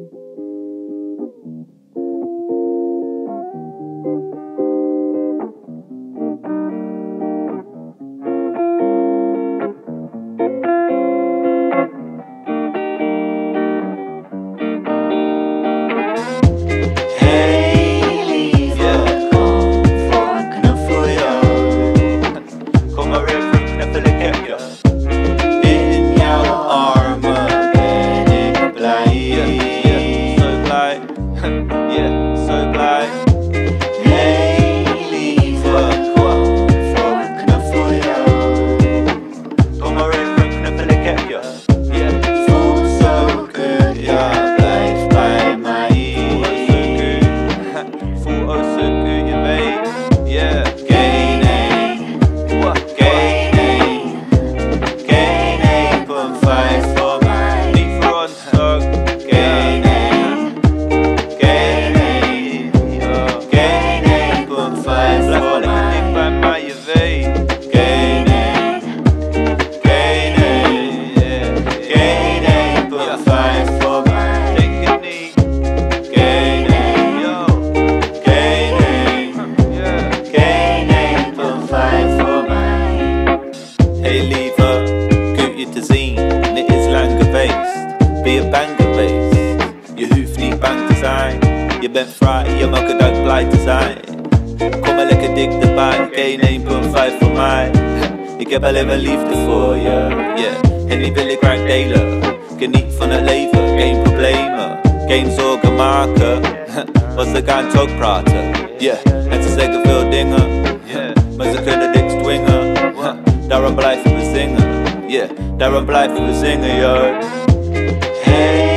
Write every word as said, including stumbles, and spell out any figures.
Be a banger geweest. Je hoeft niet bang te zijn. Je bent vrij, je mag het ook blij te zijn. Kom maar lekker dichterbij, geen één komma vijf voor mij. Ik heb alleen maar liefde voor je, yeah. En die wil ik graag delen. Geniet van het leven, geen problemen, geen zorgen maken. Want ze gaan toch praten, yeah. En ze zeggen veel dingen, yeah. Maar ze kunnen niks dwingen. Daarom blijven we zingen, yeah. Daarom blijven we zingen, yo. Hey.